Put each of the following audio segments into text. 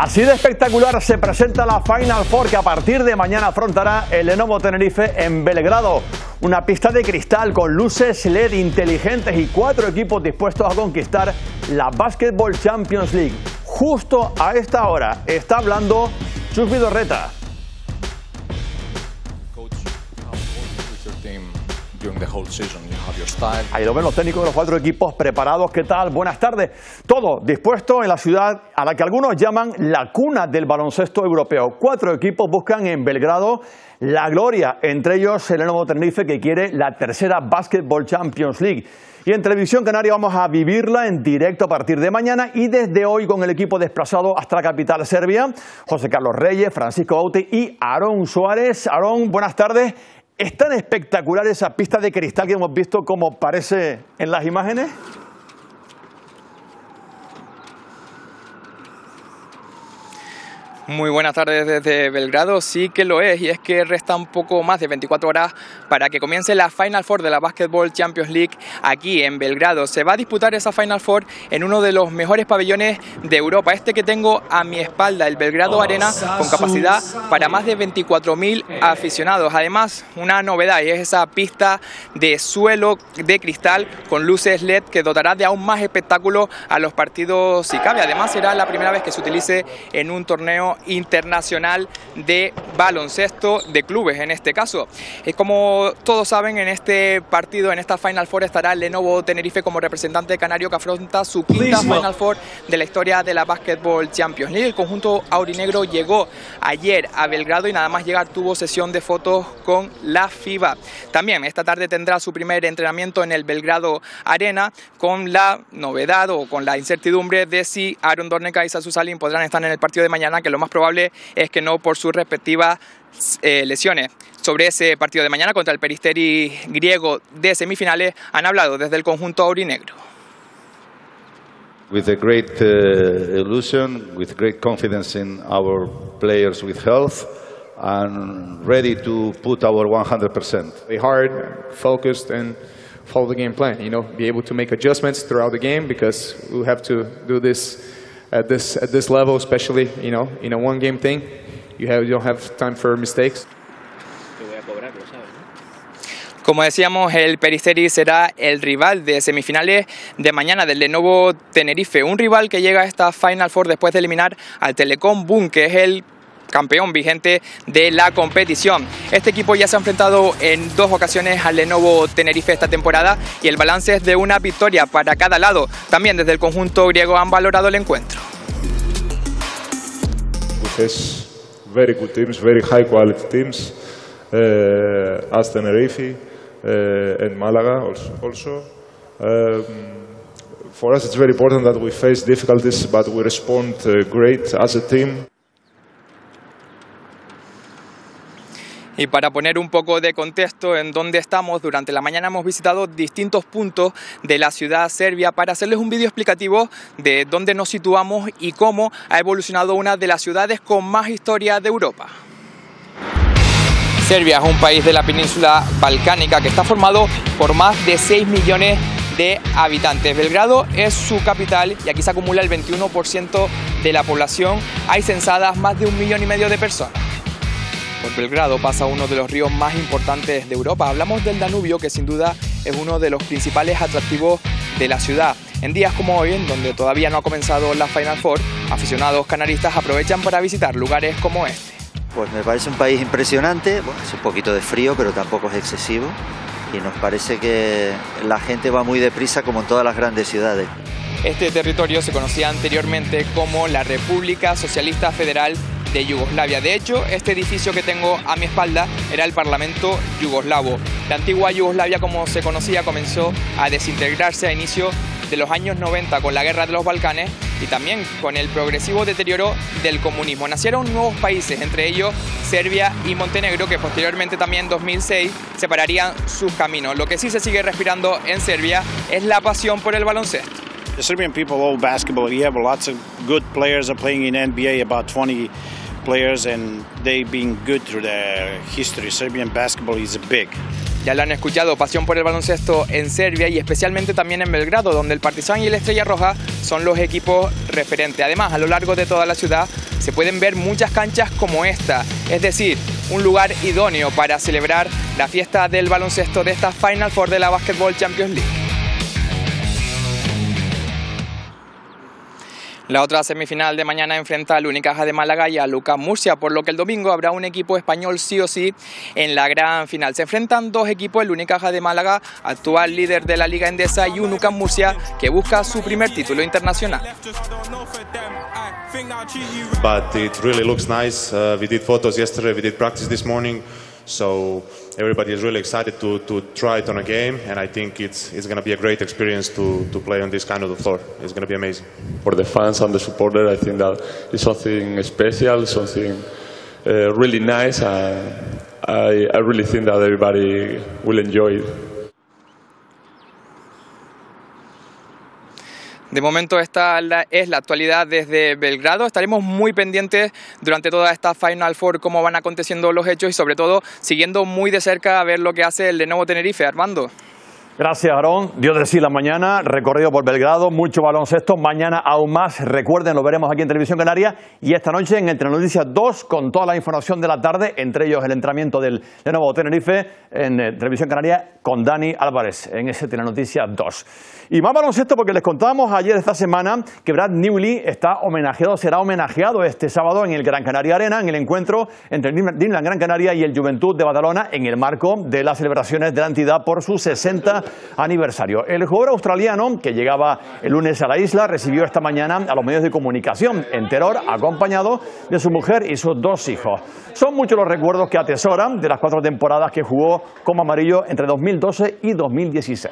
Así de espectacular se presenta la Final Four que a partir de mañana afrontará el Lenovo Tenerife en Belgrado. Una pista de cristal con luces LED inteligentes y 4 equipos dispuestos a conquistar la Basketball Champions League. Justo a esta hora está hablando Chus Vidorreta. Ahí lo ven los técnicos de los 4 equipos preparados. ¿Qué tal? Buenas tardes. Todo dispuesto en la ciudad a la que algunos llaman la cuna del baloncesto europeo. 4 equipos buscan en Belgrado la gloria, entre ellos el Lenovo Tenerife, que quiere la tercera Basketball Champions League. Y en Televisión Canaria vamos a vivirla en directo a partir de mañana y desde hoy con el equipo desplazado hasta la capital serbia, José Carlos Reyes, Francisco Bauti y Aarón Suárez. Aarón, buenas tardes. ¿Es tan espectacular esa pista de cristal que hemos visto como parece en las imágenes? Muy buenas tardes desde Belgrado, sí que lo es, y es que resta un poco más de 24 horas para que comience la Final Four de la Basketball Champions League aquí en Belgrado. Se va a disputar esa Final Four en uno de los mejores pabellones de Europa, este que tengo a mi espalda, el Belgrado Arena, con capacidad para más de 24.000 aficionados. Además, una novedad, y es esa pista de suelo de cristal con luces LED que dotará de aún más espectáculo a los partidos si cabe. Además, será la primera vez que se utilice en un torneo internacional de baloncesto de clubes en este caso. Como todos saben, en este partido, en esta Final Four, estará el Lenovo Tenerife como representante canario que afronta su quinta Final Four de la historia de la Basketball Champions League. El conjunto aurinegro llegó ayer a Belgrado y nada más llegar tuvo sesión de fotos con la FIBA. También esta tarde tendrá su primer entrenamiento en el Belgrado Arena, con la novedad o con la incertidumbre de si Aaron Dorneka y Sasu Salim podrán estar en el partido de mañana, que lo más probable es que no por sus respectivas lesiones. Sobre ese partido de mañana contra el Peristeri griego de semifinales han hablado desde el conjunto aurinegro. With a great illusion, with great confidence in our players with health and ready to put our 100%. Be hard, focused and follow the game plan, you know, be able to make adjustments throughout the game because we have to do this at this level, especially, you know, in a one game thing. You don't have time for mistakes. Como decíamos, el Peristeri será el rival de semifinales de mañana del Lenovo Tenerife, un rival que llega a esta Final Four después de eliminar al Telecom Boom, que es el campeón vigente de la competición. Este equipo ya se ha enfrentado en 2 ocasiones al Lenovo Tenerife esta temporada y el balance es de una victoria para cada lado. También desde el conjunto griego han valorado el encuentro. It's very good teams, very high quality teams, as Tenerife and Málaga also. For us it's very important that we face difficulties but we respond great as a team. Y para poner un poco de contexto en dónde estamos, durante la mañana hemos visitado distintos puntos de la ciudad serbia para hacerles un vídeo explicativo de dónde nos situamos y cómo ha evolucionado una de las ciudades con más historia de Europa. Serbia es un país de la península balcánica que está formado por más de 6 millones de habitantes. Belgrado es su capital y aquí se acumula el 21% de la población. Hay censadas más de 1,5 millones de personas. Por Belgrado pasa uno de los ríos más importantes de Europa. Hablamos del Danubio, que sin duda es uno de los principales atractivos de la ciudad. En días como hoy, en donde todavía no ha comenzado la Final Four, aficionados canaristas aprovechan para visitar lugares como este. Pues me parece un país impresionante. Bueno, es un poquito de frío, pero tampoco es excesivo. Y nos parece que la gente va muy deprisa, como en todas las grandes ciudades. Este territorio se conocía anteriormente como la República Socialista Federal de Yugoslavia. De hecho, este edificio que tengo a mi espalda era el Parlamento yugoslavo. La antigua Yugoslavia, como se conocía, comenzó a desintegrarse a inicio de los años 90 con la Guerra de los Balcanes y también con el progresivo deterioro del comunismo. Nacieron nuevos países, entre ellos Serbia y Montenegro, que posteriormente también en 2006 separarían sus caminos. Lo que sí se sigue respirando en Serbia es la pasión por el baloncesto. The Serbian people love basketball. You have lots of good players are playing in NBA, about 20 players, and they've been good through the history. Serbian basketball is big. Ya lo han escuchado, pasión por el baloncesto en Serbia y especialmente también en Belgrado, donde el Partizan y el Estrella Roja son los equipos referentes. Además, a lo largo de toda la ciudad se pueden ver muchas canchas como esta, es decir, un lugar idóneo para celebrar la fiesta del baloncesto de esta Final Four de la Basketball Champions League. La otra semifinal de mañana enfrenta al Unicaja de Málaga y al UCAM Murcia, por lo que el domingo habrá un equipo español sí o sí en la gran final. Se enfrentan dos equipos, el Unicaja de Málaga, actual líder de la Liga Endesa, y un UCAM Murcia que busca su primer título internacional. But it really looks nice. We did photos yesterday, we did practice this morning. So everybody is really excited to try it on a game, and I think it's going to be a great experience to play on this kind of floor. It's going to be amazing. For the fans and the supporters, I think that it's something special, something really nice, and I really think that everybody will enjoy it. De momento esta es la actualidad desde Belgrado. Estaremos muy pendientes durante toda esta Final Four cómo van aconteciendo los hechos y sobre todo siguiendo muy de cerca a ver lo que hace el Lenovo Tenerife. Armando. Gracias, Aarón. Dio de sí la mañana, recorrido por Belgrado, mucho baloncesto. Mañana aún más, recuerden, lo veremos aquí en Televisión Canaria. Y esta noche en Entre Noticias 2, con toda la información de la tarde, entre ellos el entrenamiento del Lenovo Tenerife en Televisión Canaria con Dani Álvarez en ese Telenoticias 2. Y más baloncesto porque les contábamos ayer esta semana que Brad Newley será homenajeado este sábado en el Gran Canaria Arena en el encuentro entre Dreamland Gran Canaria y el Juventud de Badalona en el marco de las celebraciones de la entidad por su 60 aniversario. El jugador australiano que llegaba el lunes a la isla recibió esta mañana a los medios de comunicación en Teror acompañado de su mujer y sus dos hijos. Son muchos los recuerdos que atesoran de las 4 temporadas que jugó como amarillo entre 2012 y 2016.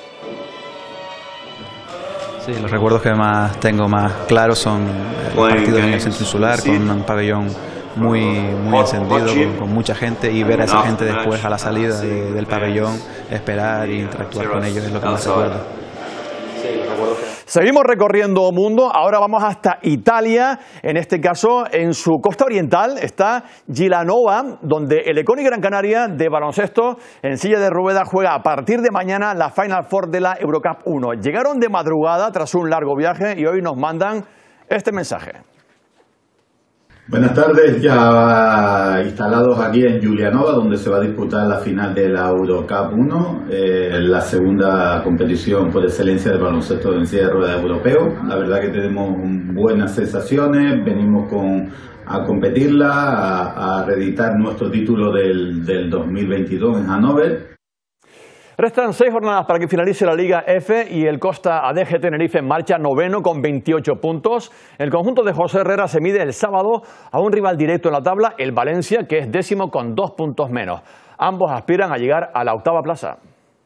Sí, los recuerdos que más tengo más claros son los partidos en el centro insular con un pabellón muy encendido, con mucha gente, y ver a esa gente después a la salida del pabellón, esperar e interactuar con ellos es lo que más recuerdo. Seguimos recorriendo mundo, ahora vamos hasta Italia, en este caso en su costa oriental está Gilanova, donde el Econi Gran Canaria de baloncesto en silla de ruedas juega a partir de mañana la Final Four de la Eurocup 1. Llegaron de madrugada tras un largo viaje y hoy nos mandan este mensaje. Buenas tardes, ya instalados aquí en Giulianova, donde se va a disputar la final de la Eurocup 1, la segunda competición por excelencia de baloncesto en silla de ruedas europeo. La verdad que tenemos buenas sensaciones, venimos a competirla, a reeditar nuestro título del 2022 en Hannover. Restan 6 jornadas para que finalice la Liga F y el Costa ADG Tenerife en marcha noveno con 28 puntos. El conjunto de José Herrera se mide el sábado a un rival directo en la tabla, el Valencia, que es décimo con 2 puntos menos. Ambos aspiran a llegar a la octava plaza.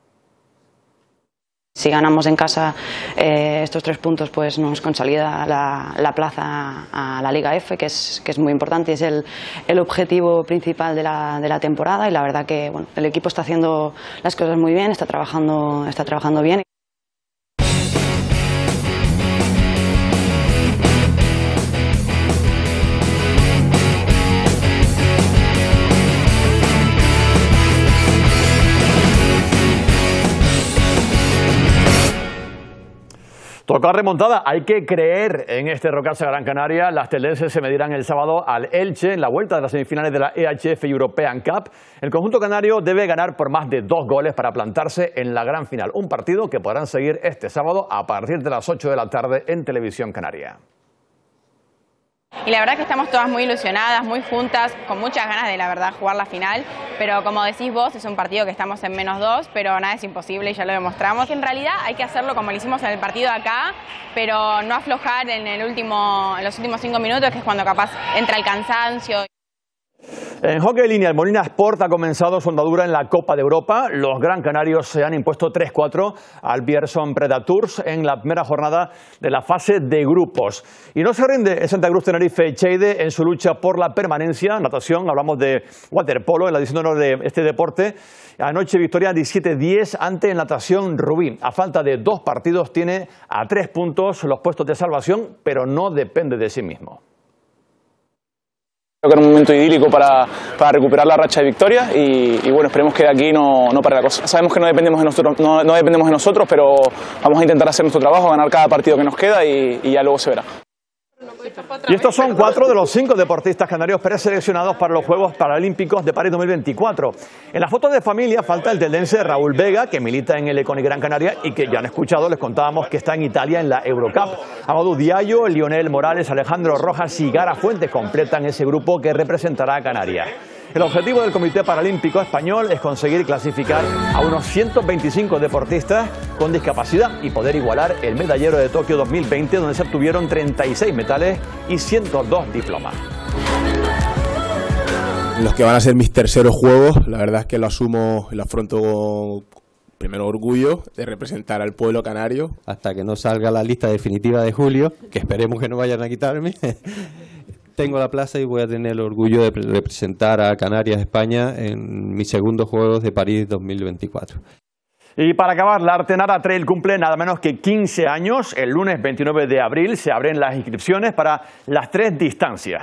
Si ganamos en casa estos 3 puntos, pues nos consolida la plaza a la Liga F, que es muy importante y es el objetivo principal de la temporada. Y la verdad que bueno, el equipo está haciendo las cosas muy bien, está trabajando bien. Toca remontada, hay que creer en este Rocasa Gran Canaria. Las tendencias se medirán el sábado al Elche en la vuelta de las semifinales de la EHF European Cup. El conjunto canario debe ganar por más de 2 goles para plantarse en la gran final. Un partido que podrán seguir este sábado a partir de las 8 de la tarde en Televisión Canaria. Y la verdad que estamos todas muy ilusionadas, muy juntas, con muchas ganas de la verdad jugar la final, pero como decís vos, es un partido que estamos en -2, pero nada es imposible y ya lo demostramos. Que en realidad hay que hacerlo como lo hicimos en el partido de acá, pero no aflojar en los últimos 5 minutos, que es cuando capaz entra el cansancio. En hockey en línea, el Molina Sport ha comenzado su andadura en la Copa de Europa. Los Gran Canarios se han impuesto 3-4 al Bierson Predators en la primera jornada de la fase de grupos. Y no se rinde el Santa Cruz Tenerife Cheide en su lucha por la permanencia. Natación, hablamos de waterpolo en la edición de honor de este deporte. Anoche victoria 17-10 ante el Natación Rubí. A falta de 2 partidos tiene a 3 puntos los puestos de salvación, pero no depende de sí mismo. Creo que era un momento idílico para recuperar la racha de victorias y bueno, esperemos que de aquí no pare la cosa. Sabemos que no dependemos de nosotros, pero vamos a intentar hacer nuestro trabajo, ganar cada partido que nos queda y ya luego se verá. Y estos son 4 de los 5 deportistas canarios preseleccionados para los Juegos Paralímpicos de París 2024. En la foto de familia falta el tendense Raúl Vega, que milita en el Econi Gran Canaria y que ya han escuchado, les contábamos que está en Italia en la Eurocup. Amadou Diallo, Lionel Morales, Alejandro Rojas y Gara Fuentes completan ese grupo que representará a Canarias. El objetivo del Comité Paralímpico Español es conseguir clasificar a unos 125 deportistas con discapacidad y poder igualar el medallero de Tokio 2020, donde se obtuvieron 36 metales y 102 diplomas. Los que van a ser mis terceros juegos, la verdad es que lo asumo y lo afronto con primero orgullo de representar al pueblo canario. Hasta que no salga la lista definitiva de julio, que esperemos que no vayan a quitarme. Tengo la plaza y voy a tener el orgullo de representar a Canarias, España, en mis segundos Juegos de París 2024. Y para acabar, la Artenara Trail cumple nada menos que 15 años. El lunes 29 de abril se abren las inscripciones para las 3 distancias.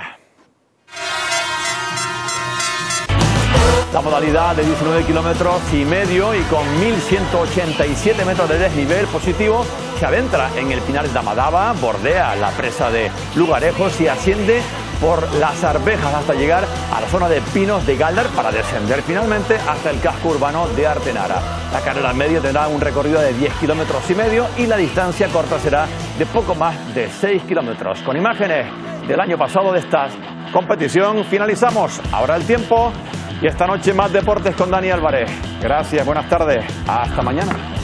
La modalidad de 19 kilómetros y medio y con 1.187 metros de desnivel positivo se adentra en el Pinar de Amadaba, bordea la presa de Lugarejos y asciende por las Arvejas hasta llegar a la zona de Pinos de Galdar para descender finalmente hasta el casco urbano de Artenara. La carrera media tendrá un recorrido de 10 kilómetros y medio y la distancia corta será de poco más de 6 kilómetros. Con imágenes del año pasado de esta competición finalizamos. Ahora el tiempo y esta noche más deportes con Dani Álvarez. Gracias, buenas tardes, hasta mañana.